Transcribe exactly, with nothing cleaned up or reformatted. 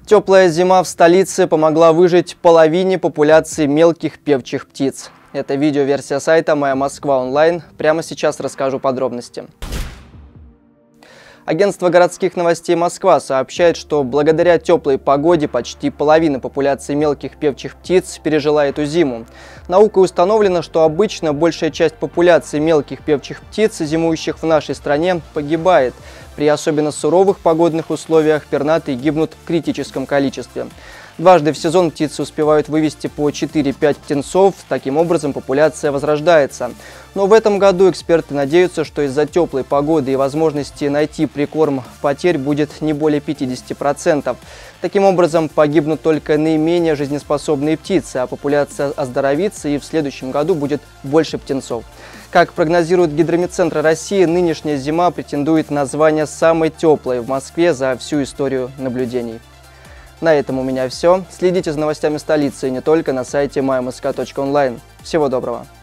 Теплая зима в столице помогла выжить половине популяции мелких певчих птиц. Это видеоверсия сайта «Моя Москва онлайн». Прямо сейчас расскажу подробности. Агентство городских новостей «Москва» сообщает, что благодаря теплой погоде почти половина популяции мелких певчих птиц пережила эту зиму. Наукой установлено, что обычно большая часть популяции мелких певчих птиц, зимующих в нашей стране, погибает. При особенно суровых погодных условиях пернатые гибнут в критическом количестве. Дважды в сезон птицы успевают вывести по четыре-пять птенцов, таким образом популяция возрождается. Но в этом году эксперты надеются, что из-за теплой погоды и возможности найти прикорм потерь будет не более пятидесяти процентов. Таким образом погибнут только наименее жизнеспособные птицы, а популяция оздоровится и в следующем году будет больше птенцов. Как прогнозирует Гидрометцентр России, нынешняя зима претендует на звание самой теплой в Москве за всю историю наблюдений. На этом у меня все. Следите за новостями столицы и не только на сайте моя москва точка онлайн. Всего доброго!